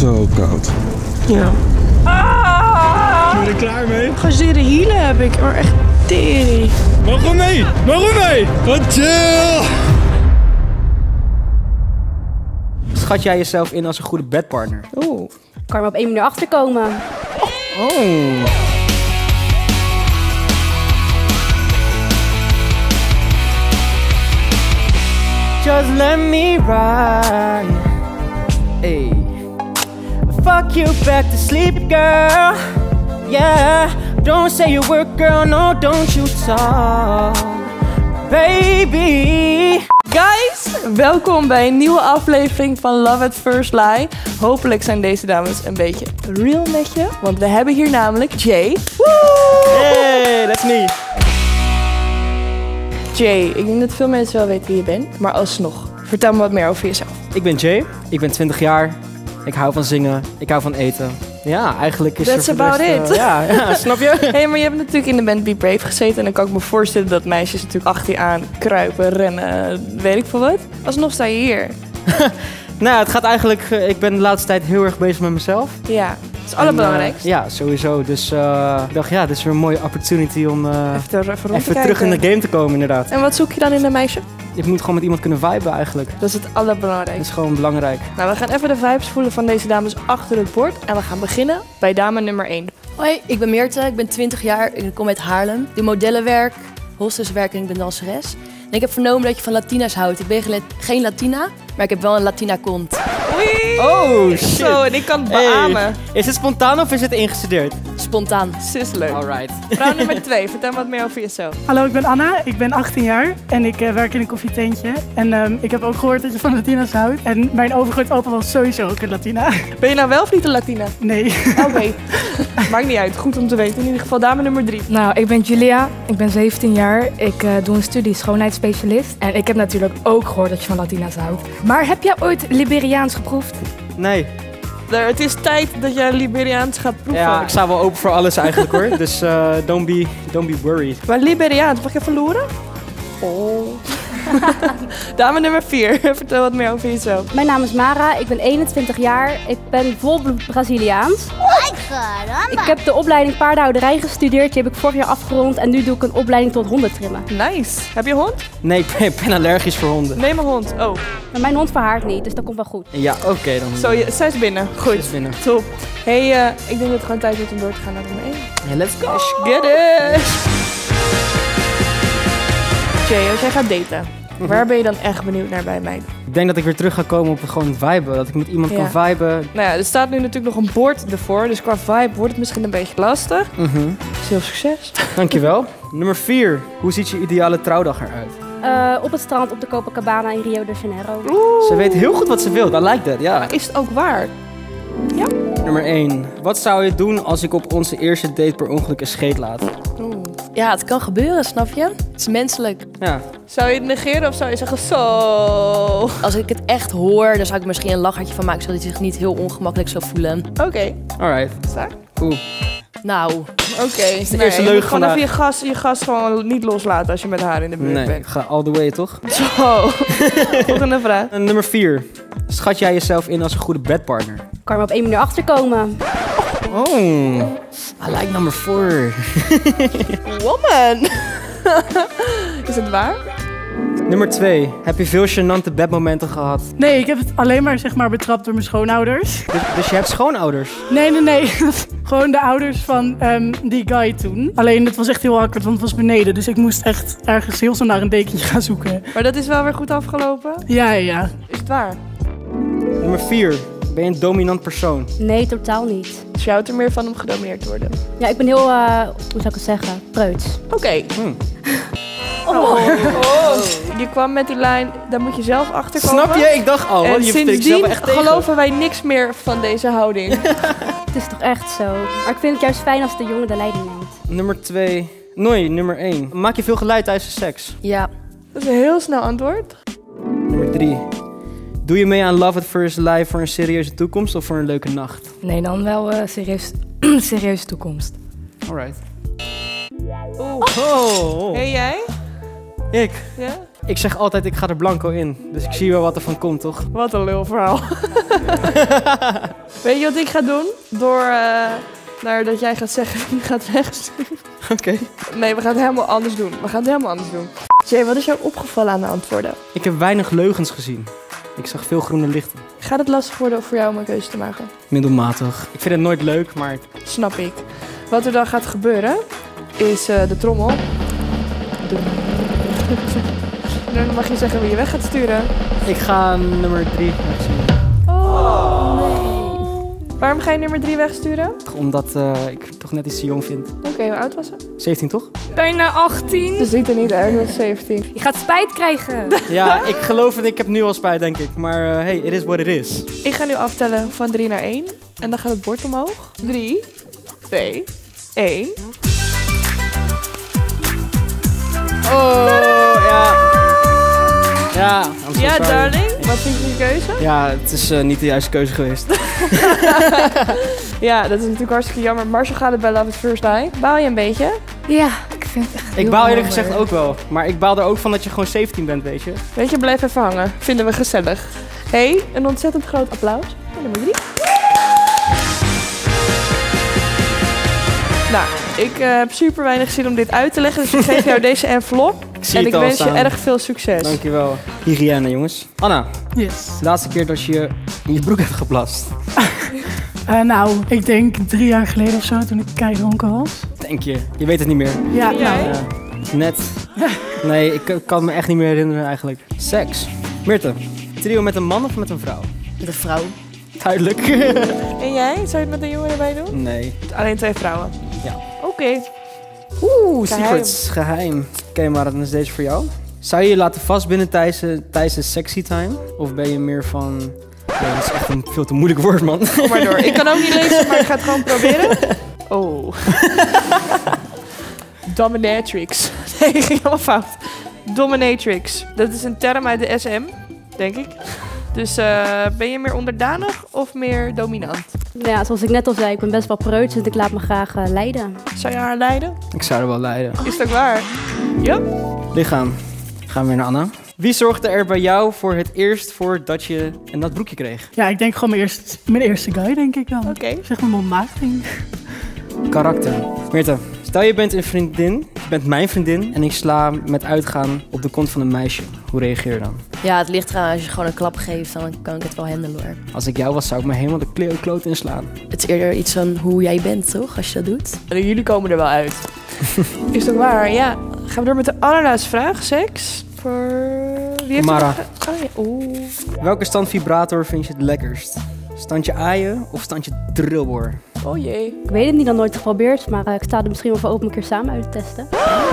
Zo koud. Ja. Ben je er klaar mee? Gezere hielen heb ik, maar echt tering. Waarom mee? Waarom mee? Wat chill! Schat jij jezelf in als een goede bedpartner? Oeh. Kan je op 1 minuut achterkomen. Oh. Just let me ride. Hey. Fuck you back to sleep, girl. Yeah. Don't say you work, girl. No, don't you talk. Baby. Guys, welkom bij een nieuwe aflevering van Love at First Lie. Hopelijk zijn deze dames een beetje real met je, want we hebben hier namelijk Jay. Woe! Hey, that's me. Jay, ik denk dat veel mensen wel weten wie je bent, maar alsnog, vertel me wat meer over jezelf. Ik ben Jay. Ik ben 20 jaar. Ik hou van zingen. Ik hou van eten. Ja, eigenlijk is That's er voor de about rest, it. Ja, snap je? Hey, maar je hebt natuurlijk in de band Be Brave gezeten en dan kan ik me voorstellen dat meisjes natuurlijk achter je aan kruipen, rennen, weet ik veel wat. Alsnog sta je hier. Nou, het gaat eigenlijk... ik ben de laatste tijd heel erg bezig met mezelf. Ja, dat is het allerbelangrijkste. Ja, sowieso. Dus ik dacht, ja, dit is weer een mooie opportunity om Even rond te even terug kijken. in de game te komen, inderdaad. En wat zoek je dan in een meisje? Ik moet gewoon met iemand kunnen viben, eigenlijk. Dat is het Dat allerbelangrijkste. is gewoon belangrijk. Nou, we gaan even de vibes voelen van deze dames achter het bord. En we gaan beginnen bij dame nummer 1. Hoi, ik ben Meerte, ik ben 20 jaar, ik kom uit Haarlem. Ik doe modellenwerk, hostesswerk en ik ben danseres. En ik heb vernomen dat je van Latina's houdt. Ik ben geen Latina, maar ik heb wel een Latina kont. Oei! Oh, shit. Zo, en ik kan het beamen. Is het spontaan of is het ingestudeerd? Spontaan. Sizzler. Alright. Vrouw nummer 2, vertel me wat meer over jezelf. Hallo, ik ben Anna. Ik ben 18 jaar en ik werk in een koffietentje. En ik heb ook gehoord dat je van Latina's houdt. En mijn overgrootopa was sowieso ook een Latina. Ben je nou wel of niet een Latina? Nee. Oké. Maakt niet uit, goed om te weten. In ieder geval dame nummer 3. Nou, ik ben Julia, ik ben 17 jaar, ik doe een studie schoonheidsspecialist. En ik heb natuurlijk ook gehoord dat je van Latina's houdt. Maar heb jij ooit Liberiaans geproefd? Nee. Het is tijd dat jij Liberiaans gaat proeven. Ja, ik sta wel open voor alles eigenlijk hoor. Dus don't be worried. Maar Liberiaans, mag je even loeren? Oh. Dame nummer 4, vertel wat meer over jezelf. Mijn naam is Mara, ik ben 21 jaar. Ik ben volbloed Braziliaans. Ik heb de opleiding paardenhouderij gestudeerd. Die heb ik vorig jaar afgerond. En nu doe ik een opleiding tot hondentrimmen. Nice. Heb je een hond? Nee, ik ben allergisch voor honden. Neem een hond. Oh. Maar mijn hond verhaart niet, dus dat komt wel goed. Ja, oké dan. Zo, zij is binnen. Goed. Is binnen. Top. Hey, ik denk dat het gewoon tijd wordt om door te gaan naar nummer 1. Ja, let's go. Let's get it! Jay, als jij gaat daten, waar ben je dan echt benieuwd naar bij mij? Ik denk dat ik weer terug ga komen op gewoon viben. Dat ik met iemand kan viben. Nou ja, er staat nu natuurlijk nog een bord ervoor, dus qua vibe wordt het misschien een beetje lastig. Veel succes. Dankjewel. Nummer 4. Hoe ziet je ideale trouwdag eruit? Op het strand op de Copacabana in Rio de Janeiro. Ze weet heel goed wat ze wil. I like that, ja. Is het ook waar? Ja. Nummer 1. Wat zou je doen als ik op onze eerste date per ongeluk een scheet laat? Ja, het kan gebeuren, snap je? Het is menselijk. Ja. Zou je het negeren of zou je zeggen zo? Als ik het echt hoor, dan zou ik er misschien een lachertje van maken, zodat hij zich niet heel ongemakkelijk zou voelen. Oké. Alright. Sta? Cool. Nou, Oké. de eerste leugen Gewoon vandaag. even je gas gewoon niet loslaten als je met haar in de buurt Nee, ik bent. ga all the way, toch? Zo. Volgende vraag. En nummer 4. Schat jij jezelf in als een goede bedpartner? Kan je op 1 minuut achterkomen. Oh. I like number 4. Woman. Is het waar? Nummer 2. Heb je veel gênante bedmomenten gehad? Nee, ik heb het alleen maar zeg maar betrapt door mijn schoonouders. Dus je hebt schoonouders? Nee. Gewoon de ouders van die guy toen. Alleen het was echt heel awkward, want het was beneden. Dus ik moest echt ergens heel snel naar een dekentje gaan zoeken. Maar dat is wel weer goed afgelopen. Ja. Is het waar? Nummer 4. Ben je een dominant persoon? Nee, totaal niet. Dus je houdt er meer van om gedomineerd te worden. Ja, ik ben heel, hoe zou ik het zeggen, preuts. Oké. Oh. Je kwam met die lijn, daar moet je zelf achter komen. Snap je? Ik dacht al. En je vertelt jezelf sindsdien echt tegen. geloven wij niks meer van deze houding. Het is toch echt zo. Maar ik vind het juist fijn als de jongen de leiding neemt. Nummer 2. Nee, nummer 1. Maak je veel geluid tijdens de seks? ja. Dat is een heel snel antwoord. Nummer 3. Doe je mee aan Love at First Lie voor een serieuze toekomst of voor een leuke nacht? Nee, dan wel serieuze toekomst. Alright. Oeh. Oh. Hey jij? Ik? Ja? Ik zeg altijd, ik ga er blanco in. Dus ik zie wel wat er van komt, toch? Wat een lul verhaal. Weet je wat ik ga doen? Door dat jij gaat zeggen wie je gaat wegsturen. Oké. Nee, we gaan het helemaal anders doen. Jay, wat is jou opgevallen aan de antwoorden? Ik heb weinig leugens gezien. Ik zag veel groene lichten. Gaat het lastig worden voor jou om een keuze te maken? Middelmatig. Ik vind het nooit leuk, maar... Snap ik. Wat er dan gaat gebeuren, is de trommel. Dan mag je zeggen wie je weg gaat sturen. Ik ga nummer 3 wegsturen. Oh, nee. Waarom ga je nummer 3 wegsturen? Omdat ik toch net iets te jong vind. Oké, hoe oud was ze? 17, toch? Bijna 18. Ze ziet er niet uit, als 17. Je gaat spijt krijgen. Ja, ik geloof het. Ik heb nu al spijt, denk ik. Maar hey, it is what it is. Ik ga nu aftellen van 3 naar 1. En dan gaat het bord omhoog. 3, 2, 1. Oh, ja. Ja, I'm so Ja, sorry. darling. Wat vind je van je keuze? Ja, het is niet de juiste keuze geweest. Ja, dat is natuurlijk hartstikke jammer. Maar zo gaat het bij Love at First Sight. Baal je een beetje? Ja, ik vind het echt Ik heel baal eerlijk jammer. gezegd ook wel. Maar ik baal er ook van dat je gewoon 17 bent, weet je. Weet je, blijf even hangen. Vinden we gezellig. Hey, een ontzettend groot applaus. En nummer 3. Nou, ik heb super weinig zin om dit uit te leggen. Dus ik geef jou deze envelop. zie En het ik al wens je staan. erg veel succes. Dankjewel. Hygiëne, jongens. Anna, Yes. de laatste keer dat je in je broek hebt geplast. Nou, ik denk 3 jaar geleden of zo, toen ik keidronken was. Denk je? Je weet het niet meer. Ja, En jij? nou, Net. Nee, ik kan me echt niet meer herinneren eigenlijk. Seks. Mirte, trio met een man of met een vrouw? Met een vrouw. Duidelijk. En jij? Zou je het met een jongen erbij doen? Nee. Alleen 2 vrouwen? Ja. Oké. Oeh, Geheim. secrets. Geheim. Oké, maar dan is deze voor jou. Zou je je laten vastbinden tijdens de sexy time? Of ben je meer van... Ja, dat is echt een veel te moeilijk woord, man. Kom maar door. Ik kan ook niet lezen, maar ik ga het gewoon proberen. Oh. Dominatrix. Nee, ging helemaal fout. Dominatrix. Dat is een term uit de SM, denk ik. Dus ben je meer onderdanig of meer dominant? Ja, zoals ik net al zei, ik ben best wel preuts, dus ik laat me graag leiden. Zou je haar leiden? Ik zou er wel leiden. Is dat waar? Ja. Lichaam. Gaan we weer naar Anna. Wie zorgde er bij jou voor het eerst voor dat je een nat broekje kreeg? ja, ik denk gewoon mijn eerste guy, denk ik dan. Oké. Zeg maar mijn maagding. Karakter. Mirte, stel je bent een vriendin, je bent mijn vriendin en ik sla met uitgaan op de kont van een meisje. Hoe reageer je dan? Ja, het ligt eraan. Als je gewoon een klap geeft, dan kan ik het wel handelen hoor. Als ik jou was, zou ik me helemaal de kloot inslaan. Het is eerder iets van hoe jij bent, toch? Als je dat doet. Jullie komen er wel uit. Is dat waar? Ja. Gaan we door met de allerlaatste vraag. Seks? Voor... Wie heeft Mara. het? Oh, ja. Oeh. Welke standvibrator vind je het lekkerst? Standje aaien of standje drillboor? Oh jee. Ik weet het niet, nog nooit geprobeerd, maar ik sta er misschien wel voor open een keer samen uit te testen.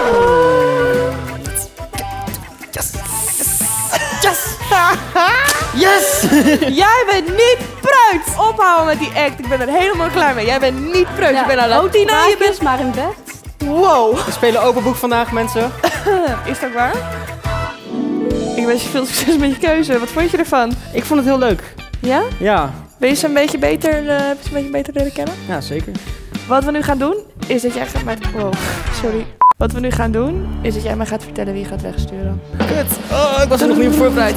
Yes! Jij bent niet preuts! Ophouden met die act. Ik ben er helemaal klaar mee. Jij bent niet preuts. Ja, Je bent een ook Latina. Je bent... praatjes, maar in bed. Wow. We spelen open boek vandaag, mensen. Is dat waar? Ik wens je veel succes met je keuze. Wat vond je ervan? Ik vond het heel leuk. Ja? Ja, Ben je ze een beetje beter, heb je ze een beetje beter leren kennen? ja zeker. Wat we nu gaan doen, is dat jij gaat mij... Wow, sorry. Wat we nu gaan doen, is dat jij mij gaat vertellen wie je gaat wegsturen. Kut. Oh, ik was er nog niet op voorbereid.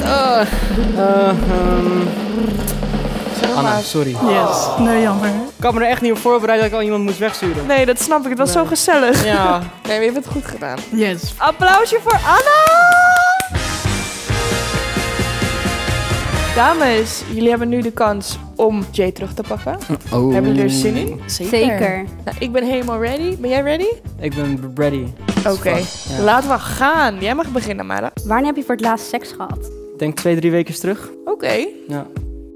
Zeg Anna, maar. sorry. Yes. Nee, jammer. Ik had me er echt niet op voorbereid dat ik al iemand moest wegsturen. Nee, dat snap ik. Het was zo gezellig. Ja. Nee, maar je hebt het goed gedaan. Yes. Applausje voor Anna! Dames, jullie hebben nu de kans om Jay terug te pakken. Oh. Hebben jullie er zin in? Zeker. Nou, ik ben helemaal ready. Ben jij ready? Ik ben ready. Oké, Ja. laten we gaan. Jij mag beginnen, Mara. Wanneer heb je voor het laatst seks gehad? Ik denk 2-3 weken terug. Oké. Ja.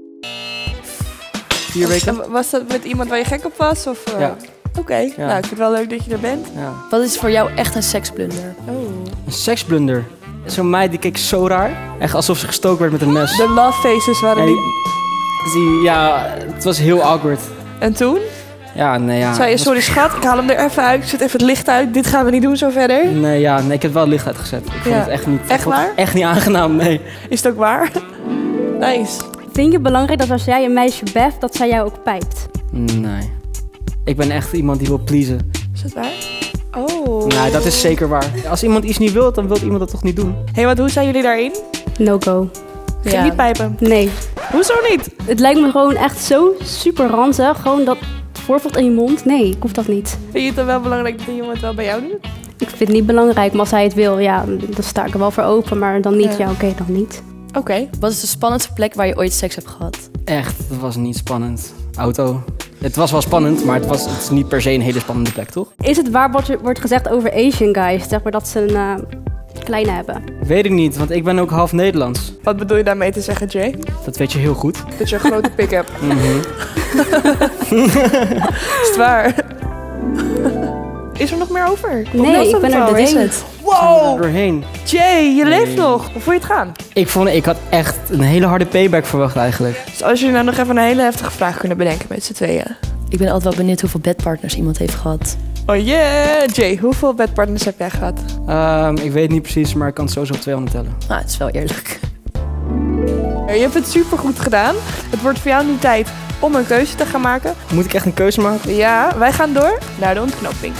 4 weken? En was dat met iemand waar je gek op was? Of, Ja. Oké, nou ik vind het wel leuk dat je er bent. Ja. Wat is voor jou echt een seksblunder? Oh. Een seksblunder. Zo'n meid die keek zo raar. Echt alsof ze gestoken werd met een mes. De love faces waren Ja, die... ja, het was heel awkward. En toen? Ja, nee, ja. Zei je, het was- sorry schat, ik haal hem er even uit. Ik zet even het licht uit. Dit gaan we niet doen zo verder. Nee, ja, nee, ik heb wel het licht uitgezet. Ik vond Ja. het echt niet... Echt ik vond het waar? echt niet aangenaam, nee. Is het ook waar? Nice. Vind je het belangrijk dat als jij een meisje beft, dat zij jou ook pijpt? Nee. Ik ben echt iemand die wil pleasen. Is dat waar? Oh. Oh. Nou, dat is zeker waar. Als iemand iets niet wil, dan wil iemand dat toch niet doen? Hé, wat hoe zijn jullie daarin? No go. Geen niet pijpen? Nee. Hoezo niet? Het lijkt me gewoon echt zo super ranzig. Gewoon dat voorbeeld in je mond. Nee, ik hoef dat niet. Vind je het dan wel belangrijk dat een jongen het wel bij jou doet? Ik vind het niet belangrijk, maar als hij het wil, ja, dan sta ik er wel voor open. Maar dan niet, ja, oké, dan niet. Oké. Wat is de spannendste plek waar je ooit seks hebt gehad? Echt, dat was niet spannend. Auto. Het was wel spannend, maar het is niet per se een hele spannende plek, toch? Is het waar wat wordt gezegd over Asian guys? Zeg maar dat ze een kleine hebben. Weet ik niet, want ik ben ook half Nederlands. Wat bedoel je daarmee te zeggen, Jay? Dat weet je heel goed. Dat je een grote pik hebt. Is het waar? Is er nog meer over? Nee, ik ben er doorheen. Wow! Doorheen. Jay, je leeft nog. Hoe vond je het gaan? Ik had echt een hele harde payback verwacht eigenlijk. Dus als jullie nou nog even een hele heftige vraag kunnen bedenken met z'n tweeën. Ik ben altijd wel benieuwd hoeveel bedpartners iemand heeft gehad. Oh yeah! Jay, hoeveel bedpartners heb jij gehad? Ik weet niet precies, maar ik kan het sowieso op 200 tellen. Nou, het is wel eerlijk. Je hebt het supergoed gedaan. Het wordt voor jou nu tijd om een keuze te gaan maken. Moet ik echt een keuze maken? Ja, wij gaan door naar de ontknoping.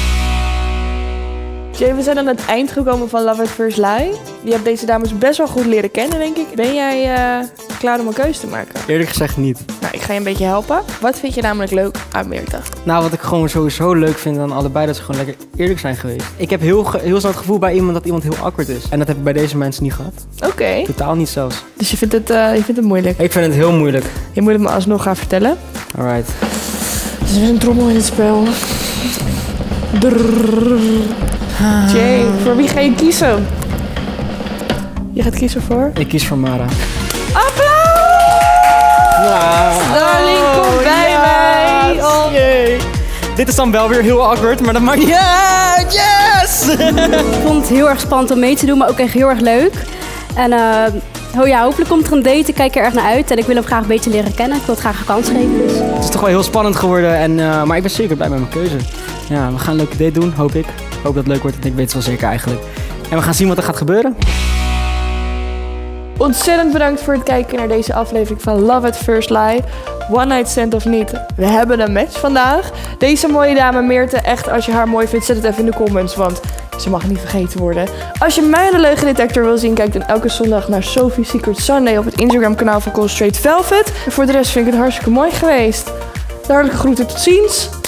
Jay, we zijn aan het eind gekomen van Love at First Lie. Je hebt deze dames best wel goed leren kennen, denk ik. Ben jij klaar om een keuze te maken? Eerlijk gezegd niet. Nou, ik ga je een beetje helpen. Wat vind je namelijk leuk aan Meerte? Nou, wat ik gewoon sowieso leuk vind aan allebei, dat ze gewoon lekker eerlijk zijn geweest. Ik heb heel snel het gevoel bij iemand dat iemand heel awkward is. En dat heb ik bij deze mensen niet gehad. Oké. Totaal niet zelfs. Dus je vindt het moeilijk? Ik vind het heel moeilijk. Je moet het me alsnog gaan vertellen. Alright. Dus er is een trommel in het spel. Jay, voor wie ga je kiezen? Je gaat kiezen voor? Ik kies voor Mara. Applaus! Darling, kom bij mij! Oh. Yay. Dit is dan wel weer heel awkward, maar dat maakt niet uit. Yes! Ik vond het heel erg spannend om mee te doen, maar ook echt heel erg leuk. En hopelijk komt er een date. Ik kijk er erg naar uit en ik wil hem graag beter leren kennen. Ik wil het graag een kans geven. Dus. Het is toch wel heel spannend geworden, maar ik ben zeker blij met mijn keuze. Ja, we gaan een leuke date doen, hoop ik. Ik hoop dat het leuk wordt, ik weet het wel zeker eigenlijk. En we gaan zien wat er gaat gebeuren. Ontzettend bedankt voor het kijken naar deze aflevering van Love at First Lie. One night stand of niet, we hebben een match vandaag. Deze mooie dame Meerte, echt als je haar mooi vindt, zet het even in de comments, want ze mag niet vergeten worden. Als je mij de leugendetector wil zien, kijk dan elke zondag naar Sophie Secret Sunday op het Instagram kanaal van Call Straight Velvet. En voor de rest vind ik het hartstikke mooi geweest. De hartelijke groeten, tot ziens!